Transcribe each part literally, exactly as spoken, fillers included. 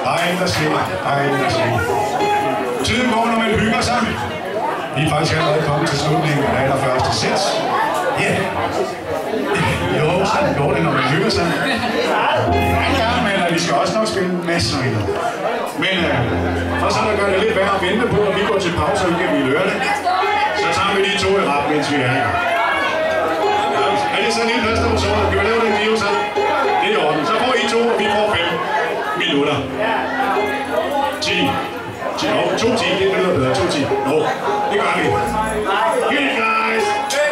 Der er en, der siger. Der er en, der siger. Tiden går, når man hygger sig. Vi er faktisk allerede kommet til slutningen af det allerførste sæt. Ja. Yeah. Jo, sådan går det, når man hygger sig. En gang, men vi skal også nok spille masser af noget. Men øh, for så der gør det lidt værd at vente på, at vi går til pause, så kan vi høre det. Så tager vi de to i rap, mens vi er her. Er det sådan en plads, der var så? Kan vi lave den video så? Det er i orden. Så får I to, og vi får fem minutter. ti. ti. Nå, to ti. Det er noget bedre. to ti. Nå, det gør vi. Hit it, guys!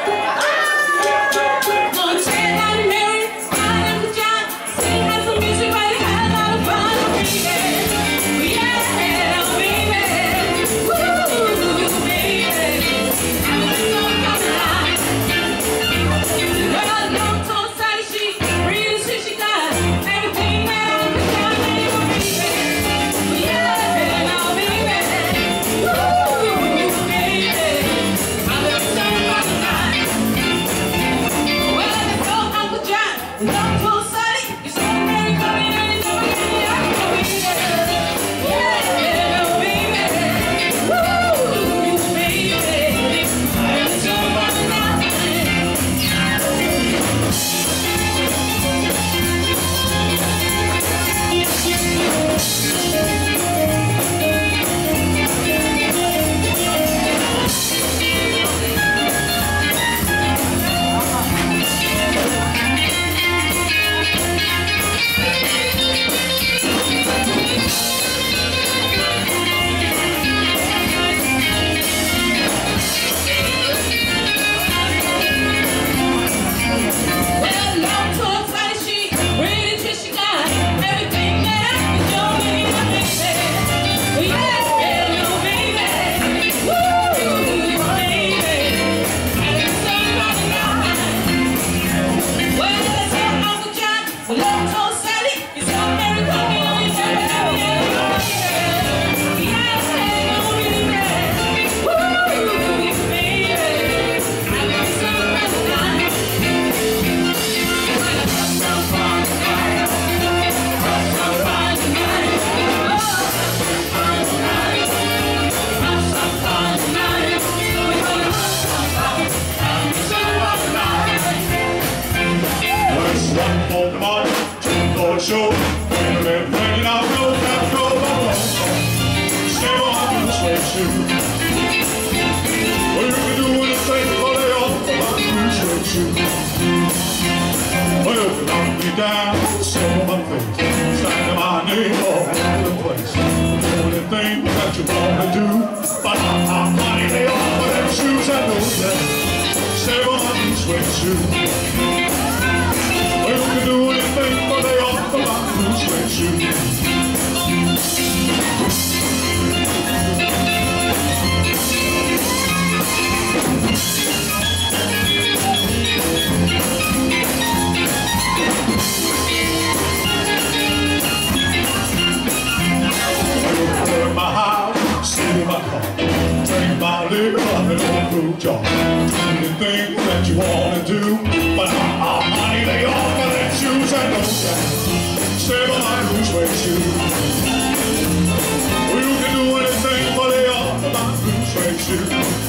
Show, when we're hanging out, no that go along. Stay on the sweat shoe. Well, you can do anything but lay off the sweat shoe. Well, you knock me down, so my face, standing my name all over the place. The only thing that you wanna do, but I'm money lay off of them shoes. I know that. Stay on the sweat shoe. Well, you can do anything but lay off the sweat shoe. In my house, sit in my car, drink my liquor, and old fruit jar. Anything that you wanna do, but I'm money lay off of them shoes. I know that. Stay on my blue suede shoe. Well, you can do anything but lay off of my blue suede shoe.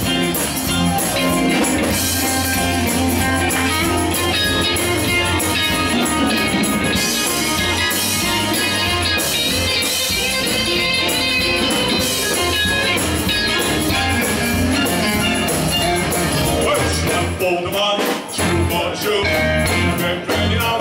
Well, step for the money, two for the shoe. I've been drinking out.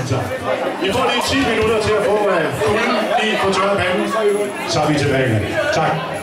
sig. I får lige ti minutter til at få uh, kulden lige på tørre panden, så er vi tilbage. Tak.